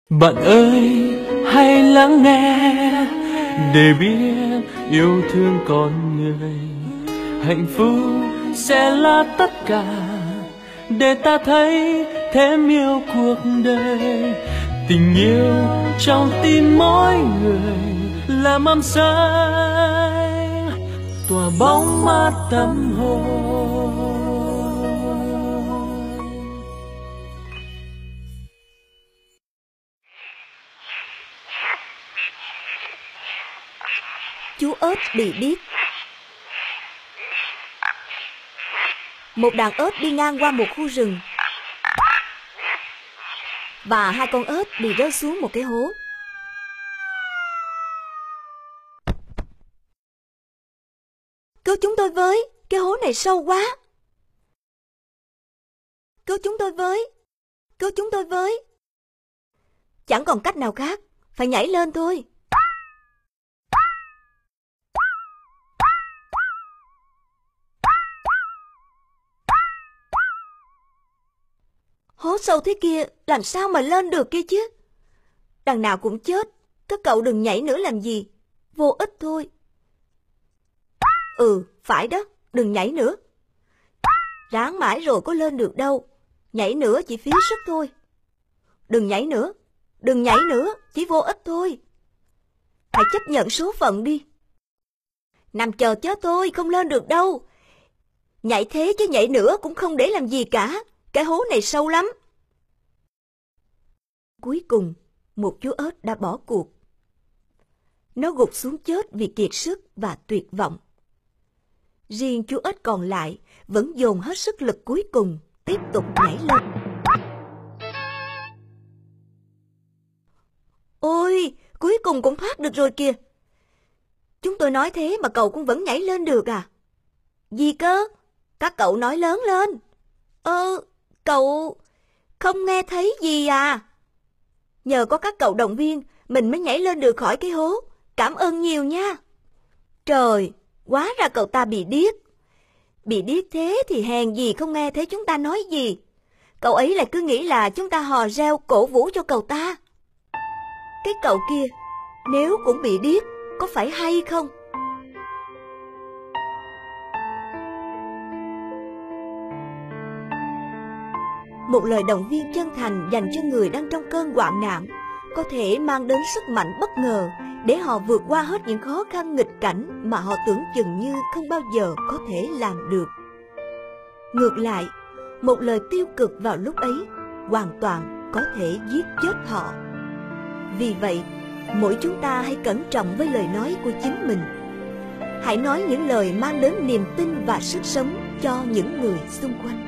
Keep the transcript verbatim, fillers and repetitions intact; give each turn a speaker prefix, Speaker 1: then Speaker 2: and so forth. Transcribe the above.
Speaker 1: Bạn ơi, hãy lắng nghe để biết yêu thương con người. Hạnh phúc sẽ là tất cả để ta thấy thêm yêu cuộc đời. Tình yêu trong tim mỗi người là mầm xanh tỏa bóng mát tâm hồn.
Speaker 2: Chú ếch bị điếc. Một đàn ếch đi ngang qua một khu rừng và hai con ếch bị rơi xuống một cái hố. Cứu chúng tôi với, cái hố này sâu quá. Cứu chúng tôi với, cứu chúng tôi với. Chẳng còn cách nào khác, phải nhảy lên thôi. Hố sâu thế kia, làm sao mà lên được kia chứ? Đằng nào cũng chết, các cậu đừng nhảy nữa làm gì, vô ích thôi. Ừ, phải đó, đừng nhảy nữa. Ráng mãi rồi có lên được đâu, nhảy nữa chỉ phí sức thôi. Đừng nhảy nữa, đừng nhảy nữa, chỉ vô ích thôi. Hãy chấp nhận số phận đi. Nằm chờ chết thôi, không lên được đâu. Nhảy thế chứ nhảy nữa cũng không để làm gì cả, cái hố này sâu lắm. Cuối cùng, một chú ếch đã bỏ cuộc. Nó gục xuống chết vì kiệt sức và tuyệt vọng. Riêng chú ếch còn lại vẫn dồn hết sức lực cuối cùng, tiếp tục nhảy lên. Ôi, cuối cùng cũng thoát được rồi kìa. Chúng tôi nói thế mà cậu cũng vẫn nhảy lên được à? Gì cơ? Các cậu nói lớn lên. Ơ, cậu không nghe thấy gì à? Nhờ có các cậu động viên, mình mới nhảy lên được khỏi cái hố. Cảm ơn nhiều nha. Trời, hóa ra cậu ta bị điếc. Bị điếc thế thì hèn gì không nghe thấy chúng ta nói gì. Cậu ấy lại cứ nghĩ là chúng ta hò reo cổ vũ cho cậu ta. Cái cậu kia, nếu cũng bị điếc, có phải hay không? Một lời động viên chân thành dành cho người đang trong cơn hoạn nạn có thể mang đến sức mạnh bất ngờ để họ vượt qua hết những khó khăn nghịch cảnh mà họ tưởng chừng như không bao giờ có thể làm được. Ngược lại, một lời tiêu cực vào lúc ấy hoàn toàn có thể giết chết họ. Vì vậy, mỗi chúng ta hãy cẩn trọng với lời nói của chính mình. Hãy nói những lời mang đến niềm tin và sức sống cho những người xung quanh.